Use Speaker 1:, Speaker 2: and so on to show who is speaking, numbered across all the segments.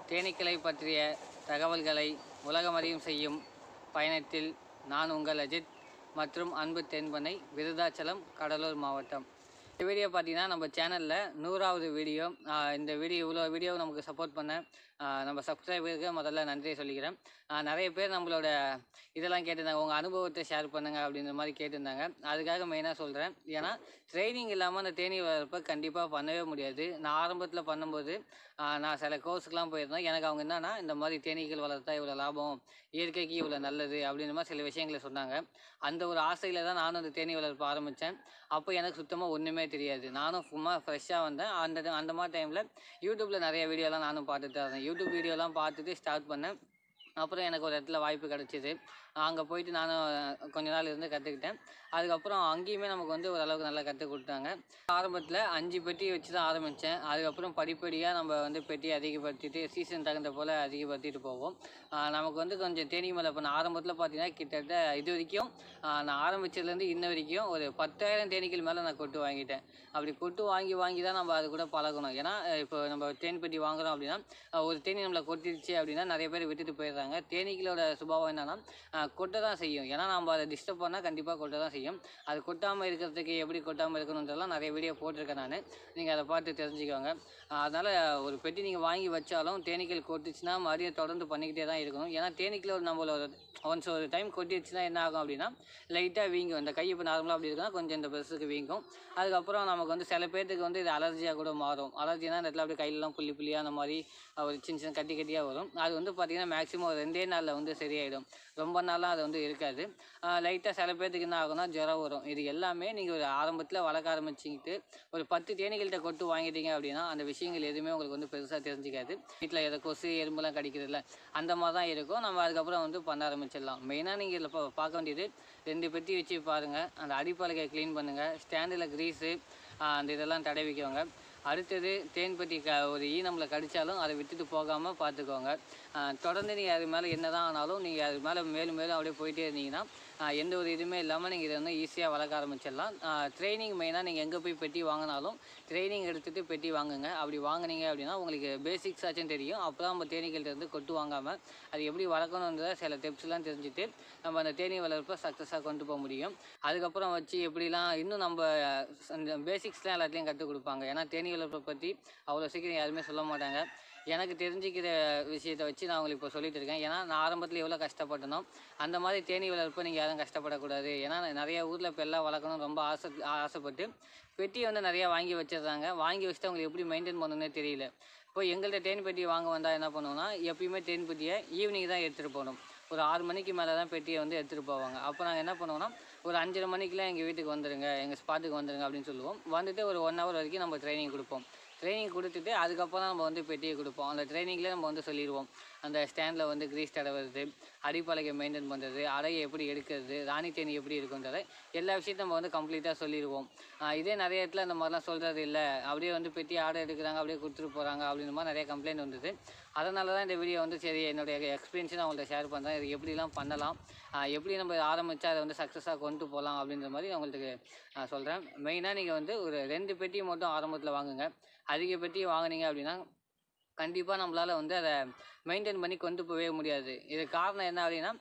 Speaker 1: தேனீக்களை பற்றிய தகவல்களை உலகமறியும் செய்யும் பயணத்தில் நான் உங்கள் அஜித் மற்றும் அன்பு தென்பனை விருதாச்சலம் கடலூர் மாவட்டம். இந்த வீடியோ பார்த்தீங்கன்னா நம்ம சேனலில் 100வது வீடியோ. இந்த இவ்வளோ வீடியோ நமக்கு சப்போர்ட் பண்ண நம்ம சப்ஸ்கிரைபருக்கு முதல்ல நன்றியை சொல்லிக்கிறேன். நிறைய பேர் நம்மளோட இதெல்லாம் கேட்டிருந்தாங்க, உங்கள் அனுபவத்தை ஷேர் பண்ணுங்கள் அப்படின்ற மாதிரி கேட்டிருந்தாங்க. அதுக்காக மெயினாக சொல்கிறேன். ஏன்னா ட்ரைனிங் இல்லாமல் அந்த தேனீ வளர்ப்பை கண்டிப்பாக பண்ணவே முடியாது. நான் ஆரம்பத்தில் பண்ணும்போது நான் சில கோர்ஸுக்கெலாம் போயிருந்தேன். எனக்கு அவங்க என்னன்னா, இந்த மாதிரி தேனீக்கள் வளர்த்தா இவ்வளோ லாபம், இயற்கைக்கு இவ்வளோ நல்லது அப்படின்ற மாதிரி சில விஷயங்களை சொன்னாங்க. அந்த ஒரு ஆசையில் தான் நானும் அந்த தேனீ வளர்ப்பு ஆரம்பித்தேன். அப்போ எனக்கு சுத்தமாக ஒன்றுமே தெரியாது. நானும் சும்மா ஃப்ரெஷ்ஷாக வந்தேன். அந்த மாதிரி டைமில் யூடியூப்பில் நிறைய வீடியோலாம் நானும் பார்த்துட்டு தான் இருந்தேன். யூடியூப் வீடியோலாம் பார்த்துட்டு ஸ்டார்ட் பண்ணேன். அப்புறம் எனக்கு ஒரு இடத்துல வாய்ப்பு கிடச்சிது. அங்கே போயிட்டு நானும் கொஞ்ச நாள் இருந்து கற்றுக்கிட்டேன். அதுக்கப்புறம் அங்கேயுமே நமக்கு வந்து ஓரளவுக்கு நல்லா கற்றுக் கொடுத்தாங்க. ஆரம்பத்தில் 5 பெட்டி வச்சு தான் ஆரம்பித்தேன். அதுக்கப்புறம் படிப்படியாக நம்ம வந்து பெட்டியை அதிகப்படுத்திட்டு சீசன் தகுந்த போல் அதிகப்படுத்திட்டு போவோம். நமக்கு வந்து கொஞ்சம் தேனீ மேலே இப்போ நான் ஆரம்பத்தில் பார்த்தீங்கன்னா கிட்டத்தட்ட இது வரைக்கும் நான் ஆரம்பித்ததுலேருந்து இன்ன வரைக்கும் ஒரு 10,000 தேனீக்கள் மேலே நான் கொட்டு வாங்கிட்டேன். அப்படி கொட்டு வாங்கி தான் நம்ம அது கூட பழகணும். ஏன்னா இப்போ நம்ம தேன் பெட்டி வாங்குகிறோம் அப்படின்னா ஒரு தேனி நம்மளை கொட்டிடுச்சு அப்படின்னா நிறைய பேர் விட்டுட்டு போயிடுறாங்க. தேனீக்களோட சுபாவம் என்னென்னா கொட்ட தான் செய்யும். ஏன்னா நம்ம அதை டிஸ்டர்ப் பண்ணால் கண்டிப்பாக கொட்ட தான் செய்யும். அது கொட்டாமல் இருக்கிறதுக்கு எப்படி கொட்டாமல் இருக்கணுன்றதெல்லாம் நிறைய வீடியோ போட்டிருக்கேன் நான். நீங்கள் அதை பார்த்து தெரிஞ்சுக்கோங்க. அதனால் ஒரு பெட்டி நீங்கள் வாங்கி வச்சாலும் தேனீக்கள் கொட்டுச்சுன்னா மறுபடியும் தொடர்ந்து பண்ணிக்கிட்டே தான் இருக்கணும். ஏன்னா தேனீக்கள் நம்மளோட ஒன்ஸ் ஒரு டைம் கொட்டிடுச்சுன்னா என்ன ஆகும் அப்படின்னா லைட்டாக வீங்கும். இந்த கை இப்போ நார்மலாக அப்படி இருக்குன்னா கொஞ்சம் இந்த பெருசுக்கு வீங்கும். அதுக்கப்புறம் நமக்கு வந்து சில பேர்த்துக்கு வந்து இது அலர்ஜியாக கூட மாறும். அலர்ஜினா இந்த இடத்துல அப்படியே கையிலலாம் புள்ளியாக அந்த மாதிரி ஒரு சின்ன கட்டியாக வரும். அது வந்து பார்த்திங்கன்னா மேக்ஸிமம் ஒரு 2 நாளில் வந்து சரியாயிடும். ரொம்ப நாளாக அது வந்து இருக்காது. லைட்டாக சில பேர்த்துக்கு என்ன ஆகும்னா ஜுரம் வரும். இது எல்லாமே நீங்கள் ஒரு ஆரம்பத்தில் வளர்க்க ஆரம்பிச்சிக்கிட்டு ஒரு 10 தேனீகள்கிட்ட கொட்டு வாங்கிட்டீங்க அப்படின்னா அந்த விஷயங்கள் எதுவுமே உங்களுக்கு வந்து பெருசாக தெரிஞ்சிக்காது. வீட்டில் எதை கொசு எறும்புலாம் கடிக்கிறதில்ல அந்த மாதிரி தான் இருக்கும். நம்ம அதுக்கப்புறம் வந்து பண்ண ஆரம்பிச்சிடலாம். மெயினாக நீங்கள் இதில் பார்க்க வேண்டியது 2 பெட்டி வச்சு பாருங்கள். அந்த அடிப்பலகையை க்ளீன் பண்ணுங்கள். ஸ்டாண்டில் க்ரீஸு அந்த இதெல்லாம் தடவிக்கோங்க. அடுத்தது தேன் பெட்டி ஒரு நம்மளை கடித்தாலும் அதை விட்டுட்டு போகாமல் பார்த்துக்கோங்க. தொடர்ந்து நீங்கள் அது மேலே என்ன தான் ஆனாலும் நீங்கள் அது மேலே மேலும் அப்படியே போயிட்டே இருந்தீங்கன்னா எந்த ஒரு இதுவுமே இல்லாமல் நீங்கள் இதை வந்து ஈஸியாக வளர்க்க ஆரம்பிச்சிடலாம். ட்ரைனிங் மெயினாக நீங்கள் எங்கே போய் பெட்டி வாங்கினாலும் ட்ரைனிங் எடுத்துகிட்டு பெட்டி வாங்குங்க. அப்படி வாங்கினீங்க அப்படின்னா உங்களுக்கு பேசிக்ஸ் ஆச்சும் தெரியும். அப்போ தான் நம்ம தேனீகள்கிட்ட இருந்து கொட்டு வாங்காமல் அது எப்படி வளர்க்கணுன்ற சில டிப்ஸ்லாம் தெரிஞ்சுட்டு நம்ம அந்த தேனீ வளர்ப்பை சக்ஸஸாக கொண்டு போக முடியும். அதுக்கப்புறம் வச்சு எப்படிலாம் இன்னும் நம்ம அந்த பேசிக்ஸ்லாம் எல்லாத்தையும் கற்றுக் கொடுப்பாங்க. ஏன்னா தேனீ வளர்ப்பை பற்றி அவ்வளோ சீக்கிரம் யாருமே சொல்ல மாட்டாங்க. எனக்கு தெரிஞ்சுக்கிற விஷயத்தை வச்சு நான் உங்களுக்கு இப்போ சொல்லிட்டு இருக்கேன். ஏன்னா நான் ஆரம்பத்தில் எவ்வளோ கஷ்டப்பட்டனோ அந்த மாதிரி தேனீ வளர்ப்பு நீங்கள் யாரும் கஷ்டப்படக்கூடாது. ஏன்னா நிறைய ஊரில் இப்போ எல்லாம் வளர்க்கணும் ரொம்ப ஆசைப்பட்டு பெட்டி வந்து நிறையா வாங்கி வச்சிடுறாங்க. வாங்கி வச்சுட்டு அவங்களுக்கு எப்படி மெயின்டைன் பண்ணணுன்னே தெரியல. இப்போ எங்கள்கிட்ட தேன் பெட்டி வாங்க வந்தால் என்ன பண்ணுவோம்னா எப்பயுமே தேன் பெட்டியை ஈவினிங் தான் எடுத்துகிட்டு போகணும். ஒரு 6 மணிக்கு மேலே தான் பெட்டியை வந்து எடுத்துகிட்டு போவாங்க. அப்போ நாங்கள் என்ன பண்ணுவோம்னா ஒரு 5:30 மணிக்கெலாம் எங்கள் வீட்டுக்கு வந்துடுங்க, எங்கள் ஸ்பாட்டுக்கு வந்துடுங்க அப்படின்னு சொல்லுவோம். வந்துட்டு ஒரு 1 hour வரைக்கும் நம்ம ட்ரைனிங் கொடுப்போம். ட்ரைனிங் கொடுத்துட்டு அதுக்கப்புறம் தான் நம்ம வந்து பெட்டியை கொடுப்போம். அந்த ட்ரைனிங்லேயே நம்ம வந்து சொல்லிடுவோம். அந்த ஸ்டாண்டில் வந்து க்ரீஸ் தடவுறது, அடிப்பலகை மெயின்டைன் பண்ணுறது, அறையை எப்படி எடுக்கிறது, ராணி தேனி எப்படி இருக்குன்றதை எல்லா விஷயத்தையும் நம்ம வந்து கம்ப்ளீட்டாக சொல்லிடுவோம். இதே நிறைய இடத்துல அந்த மாதிரிலாம் சொல்கிறது இல்லை. அப்படியே வந்து பெட்டி ஆர்டர் எடுக்கிறாங்க, அப்படியே கொடுத்துட்டு போகிறாங்க அப்படின்ற மாதிரி நிறைய கம்ப்ளைண்ட் வந்தது. அதனால தான் இந்த வீடியோ வந்து சரி என்னுடைய எக்ஸ்பீரியன்ஸை நான் உங்கள்கிட்ட ஷேர் பண்ணுறேன். இது எப்படிலாம் பண்ணலாம், எப்படி நம்ம ஆரம்பித்தா அதை வந்து சக்ஸஸாக கொண்டு போகலாம் அப்படின்ற மாதிரி நான் உங்களுக்கு சொல்கிறேன். மெயினாக நீங்கள் வந்து ஒரு 2 பெட்டி மட்டும் ஆரம்பத்தில் வாங்குங்க. அதிக பெட்டி வாங்கினீங்க அப்படின்னா கண்டிப்பாக நம்மளால் வந்து அதை மெயின்டைன் பண்ணி கொண்டு போகவே முடியாது. இது காரணம் என்ன அப்படின்னா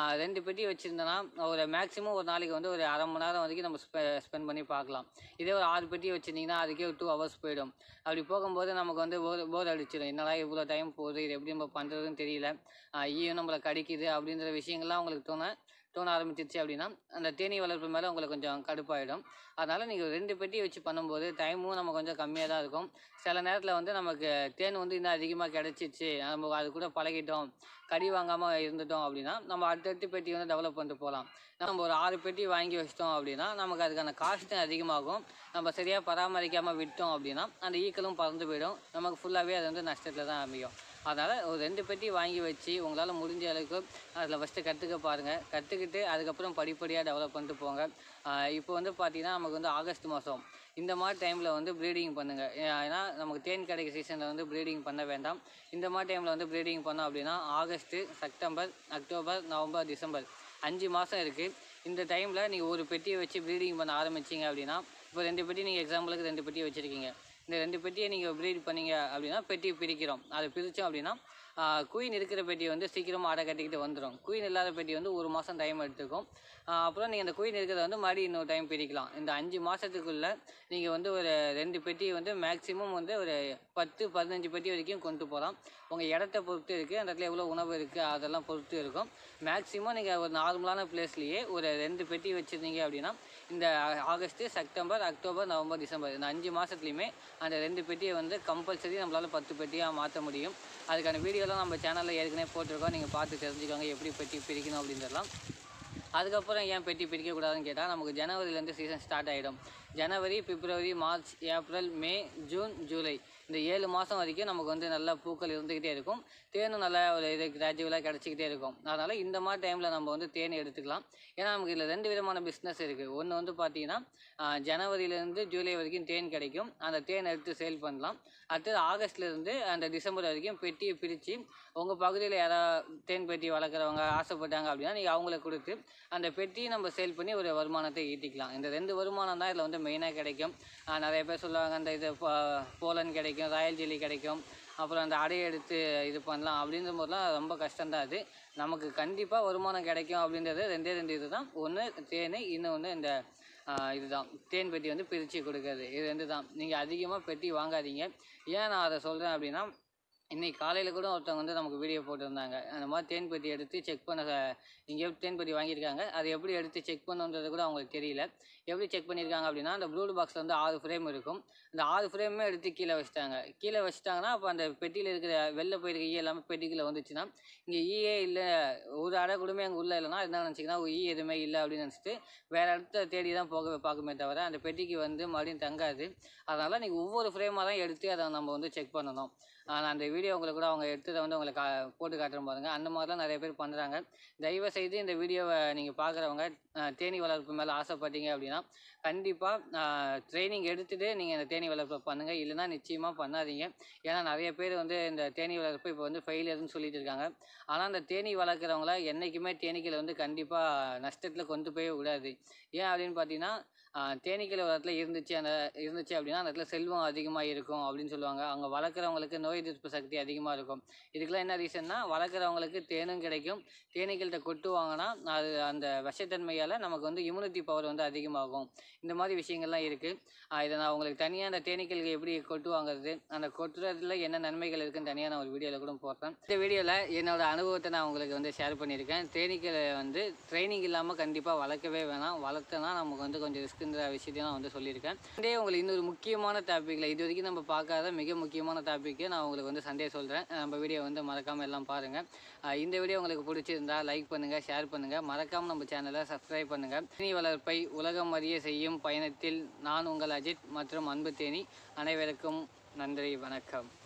Speaker 1: 2 பெட்டி வச்சுருந்தோன்னா ஒரு மேக்ஸிமம் ஒரு நாளைக்கு வந்து ஒரு அரை மணி நேரம் வரைக்கும் நம்ம ஸ்பெண்ட் பண்ணி பார்க்கலாம். இதே ஒரு 6 பெட்டி வச்சுருந்தீங்கன்னா அதுக்கே ஒரு 2 hours போயிடும். அப்படி போகும்போது நமக்கு வந்து போர் அடிச்சிடும். என்னடா இவ்வளோ டைம் போகுது, இது எப்படி நம்ம பண்ணுறதுன்னு தெரியல, ஈயும் நம்மளை கடிக்குது அப்படின்ற விஷயங்கள்லாம் உங்களுக்கு தோண ஆரம்பிச்சிருச்சு அப்படின்னா அந்த தேனீ வளர்ப்பு மேலே உங்களுக்கு கொஞ்சம் கடுப்பாயிடும். அதனால் நீங்கள் 2 பெட்டி வச்சு பண்ணும்போது டைமும் நம்ம கொஞ்சம் கம்மியாக தான் இருக்கும். சில நேரத்தில் வந்து நமக்கு தேன் வந்து இன்னும் அதிகமாக கிடச்சிச்சு, நம்ம அது கூட பழகிட்டோம், கடி வாங்காமல் இருந்துட்டோம் அப்படின்னா நம்ம அடுத்தடுத்து பெட்டி வந்து டெவலப் பண்ணிட்டு போகலாம். நம்ம ஒரு 6 பெட்டி வாங்கி வச்சிட்டோம் அப்படின்னா நமக்கு அதுக்கான காஸ்ட்டும் அதிகமாகும். நம்ம சரியாக பராமரிக்காமல் விட்டோம் அப்படின்னா அந்த ஈக்களும் பறந்து போயிடும். நமக்கு ஃபுல்லாகவே அது வந்து நஷ்டத்தில் தான் அமையும். அதனால் ஒரு 2 பெட்டி வாங்கி வச்சு உங்களால் முடிஞ்ச அளவுக்கு அதில் ஃபஸ்ட்டு கற்றுக்க பாருங்கள். கற்றுக்கிட்டு அதுக்கப்புறம் படிப்படியாக டெவலப் பண்ணிட்டு போங்க. இப்போ வந்து பார்த்திங்கன்னா நமக்கு வந்து ஆகஸ்ட் மாதம் இந்த மாதிரி டைமில் வந்து ப்ரீடிங் பண்ணுங்கள். ஏன்னா நமக்கு தேன் கிடைக்கிற சீசனில் வந்து ப்ரீடிங் பண்ண வேண்டாம். இந்த மாதிரி டைமில் வந்து ப்ரீடிங் பண்ணோம் அப்படின்னா August, September, October, November, December 5 மாதம் இருக்குது. இந்த டைமில் நீங்கள் ஒரு பெட்டியை வச்சு ப்ரீடிங் பண்ண ஆரம்பிச்சிங்க அப்படின்னா இப்போ 2 பெட்டி நீங்கள் எக்ஸாம்பிளுக்கு 2 பெட்டி வச்சுருக்கீங்க. இந்த 2 பெட்டியை நீங்கள் ப்ரீட் பண்ணீங்க அப்படின்னா பெட்டி பிரிக்கிறோம். அதை பிரித்தோம் அப்படின்னா குயின் இருக்கிற பெட்டி வந்து சீக்கிரமாக அடை கட்டிக்கிட்டு வந்துடும். குயின் இல்லாத பெட்டி வந்து 1 மாதம் டைம் எடுத்துக்கும். அப்புறம் நீங்கள் அந்த குயின் இருக்கிறத வந்து மறுபடியும் இன்னொரு டைம் பிரிக்கலாம். இந்த 5 மாதத்துக்குள்ளே நீங்கள் வந்து ஒரு 2 பெட்டி வந்து மேக்ஸிமம் வந்து ஒரு 10-15 பெட்டி வரைக்கும் கொண்டு போகலாம். உங்கள் இடத்த பொறுத்து இருக்குது, அந்த இடத்துல எவ்வளோ உணவு இருக்குது அதெல்லாம் பொறுத்து இருக்கும். மேக்ஸிமம் நீங்கள் ஒரு நார்மலான பிளேஸ்லேயே ஒரு 2 பெட்டி வச்சுருந்தீங்க அப்படின்னா இந்த August, September, October, November, December இந்த 5 மாதத்துலையுமே அந்த 2 பெட்டியை வந்து கம்பல்சரி நம்மளால் 10 பெட்டியாக மாற்ற முடியும். அதுக்கான வீடியோலாம் நம்ம சேனலில் ஏற்கனவே போட்டிருக்கோம். நீங்கள் பார்த்து தெரிஞ்சுக்கோங்க எப்படி பெட்டி பிரிக்கணும் அப்படின்றலாம். அதுக்கப்புறம் ஏன் பெட்டி பிரிக்கக்கூடாதுன்னு கேட்டால் நமக்கு ஜனவரிலேருந்து சீசன் ஸ்டார்ட் ஆகிடும். ஜனவரி, பிப்ரவரி, மார்ச், ஏப்ரல், மே, ஜூன், ஜூலை இந்த 7 மாதம் வரைக்கும் நமக்கு வந்து நல்லா பூக்கள் இருந்துக்கிட்டே இருக்கும். தேனும் நல்லா ஒரு இது கிராஜுவலாக கிடச்சிக்கிட்டே இருக்கும். அதனால் இந்த மாதிரி டைமில் நம்ம வந்து தேன் எடுத்துக்கலாம். ஏன்னா நமக்கு இதில் 2 விதமான பிஸ்னஸ் இருக்குது. ஒன்று வந்து பார்த்திங்கன்னா ஜனவரியிலேருந்து ஜூலை வரைக்கும் தேன் கிடைக்கும். அந்த தேன் எடுத்து சேல் பண்ணலாம். அடுத்தது ஆகஸ்ட்லேருந்து அந்த டிசம்பர் வரைக்கும் பெட்டியை பிரித்து உங்கள் பகுதியில் யாராவது தேன் பெட்டி வளர்க்குறவங்க ஆசைப்பட்டாங்க அப்படின்னா நீங்கள் அவங்களுக்கு கொடுத்து அந்த பெட்டியை நம்ம சேல் பண்ணி ஒரு வருமானத்தை ஈட்டிக்கலாம். இந்த 2 வருமானம் தான் இதில் வந்து மெயினாக கிடைக்கும். நிறைய பேர் சொல்லுவாங்க அந்த இது போலன் கிடைக்கும், ராயல் ஜெல்லி கிடைக்கும், அப்புறம் அந்த அடையை எடுத்து இது பண்ணலாம் அப்படின்ற போதெல்லாம் ரொம்ப கஷ்டம்தான். அது நமக்கு கண்டிப்பாக வருமானம் கிடைக்கும் அப்படின்றது 2 இது தான். ஒன்று தேன், இன்னொன்று இந்த இதுதான் தேன் பெட்டி வந்து பிரித்து கொடுக்குறது. இது 2 தான். நீங்கள் அதிகமாக பெட்டி வாங்காதீங்க. ஏன் நான் அதை சொல்கிறேன் அப்படின்னா இன்றைக்கி காலையில் கூட ஒருத்தவங்க வந்து நமக்கு வீடியோ போட்டிருந்தாங்க. அந்த மாதிரி தேன் பெட்டி எடுத்து செக் பண்ண எங்கேயோ தேன் பெட்டி வாங்கியிருக்காங்க. அது எப்படி எடுத்து செக் பண்ணுன்றது கூட அவங்களுக்கு தெரியல. எப்படி செக் பண்ணியிருக்காங்க அப்படின்னா அந்த ப்ளூ பாக்ஸில் வந்து 6 ஃப்ரேம் இருக்கும். அந்த 6 ஃப்ரேமே எடுத்து கீழே வச்சுட்டாங்கன்னா அப்போ அந்த பெட்டியில் இருக்கிற வெளில போயிருக்க ஈ எல்லாமே பெட்டிக்குள்ளே வந்துச்சுன்னா இங்கே ஈயே இல்லை, ஒரு அடை கூடமே அங்கே உள்ளே இல்லைன்னா என்ன நினச்சிங்கன்னா ஈ எதுவுமே இல்லை அப்படின்னு நினச்சிட்டு வேறு இடத்த தேடி தான் பார்க்குமே தவிர அந்த பெட்டிக்கு வந்து மறுபடியும் தங்காது. அதனால் நீங்கள் ஒவ்வொரு ஃப்ரேமாக தான் எடுத்து அதை நம்ம வந்து செக் பண்ணணும். நான் அந்த வீடியோ உங்களுக்கு கூட அவங்க எடுத்ததை வந்து உங்களுக்கு போட்டு காட்டுறேன் பாருங்கள். அந்த மாதிரிலாம் நிறைய பேர் பண்ணுறாங்க. தயவுசெய்து இந்த வீடியோவை நீங்கள் பார்க்குறவங்க தேனீ வளர்ப்பு மேலே ஆசைப்பட்டீங்க அப்படின்னா கண்டிப்பாக ட்ரைனிங் எடுத்துகிட்டு நீங்கள் இந்த தேனீ வளர்ப்பை பண்ணுங்கள். இல்லைனா நிச்சயமாக பண்ணாதீங்க. ஏன்னா நிறைய பேர் வந்து இந்த தேனீ வளர்ப்பு இப்போ வந்து ஃபெயிலியர்னு சொல்லிட்டு இருக்காங்க. ஆனால் அந்த தேனீ வளர்க்குறவங்கள என்றைக்குமே தேனீக்களை வந்து கண்டிப்பாக நஷ்டத்தில் கொண்டு போய் விடாது. ஏன் அப்படின்னு பார்த்தீங்கன்னா தேனீக்கள் ஒரு இடத்துல இருந்துச்சு அப்படின்னா அந்த இடத்துல செல்வம் அதிகமாக இருக்கும் அப்படின்னு சொல்லுவாங்க. அவங்க வளர்க்குறவங்களுக்கு நோய் எதிர்ப்பு சக்தி அதிகமாக இருக்கும். இதுக்கெல்லாம் என்ன ரீசன்னா வளர்க்குறவங்களுக்கு தேனும் கிடைக்கும். தேனீக்கள்கிட்ட கொட்டுவாங்கன்னா அது அந்த விஷத்தன்மையால் நமக்கு வந்து இம்யூனிட்டி பவர் வந்து அதிகமாகும். இந்த மாதிரி விஷயங்கள்லாம் இருக்குது. இதை நான் உங்களுக்கு தனியாக அந்த தேனீக்களுக்கு எப்படி கொட்டு வாங்குறது, அந்த கொட்டுறதுல என்ன நன்மைகள் இருக்குன்னு தனியாக நான் ஒரு வீடியோவில் கூட போடுறேன். இந்த வீடியோவில் என்னோடய அனுபவத்தை நான் உங்களுக்கு வந்து ஷேர் பண்ணியிருக்கேன். தேனீக்களை வந்து ட்ரைனிங் இல்லாமல் கண்டிப்பாக வளர்க்கவே வேணாம். வளர்த்தனா நமக்கு வந்து கொஞ்சம் ரிஸ்க்குன்ற விஷயத்தையும் நான் வந்து சொல்லியிருக்கேன். உங்களுக்கு இன்னொரு முக்கியமான டாப்பிக்கில் இது வரைக்கும் நம்ம பார்க்காத மிக முக்கியமான டாப்பிக்கை நான் உங்களுக்கு வந்து சண்டே சொல்கிறேன். நம்ம வீடியோ வந்து மறக்காமல் எல்லாம் பாருங்கள். இந்த வீடியோ உங்களுக்கு பிடிச்சிருந்தா லைக் பண்ணுங்கள், ஷேர் பண்ணுங்கள், மறக்காமல் நம்ம சேனலை சப்ஸ்கிரைப் பண்ணுங்கள். தேனீ வளர்ப்பை உலகம் அறிய செய்யும் பயணத்தில் நான் உங்கள் அஜித் மற்றும் அன்பு தேனி. அனைவருக்கும் நன்றி, வணக்கம்.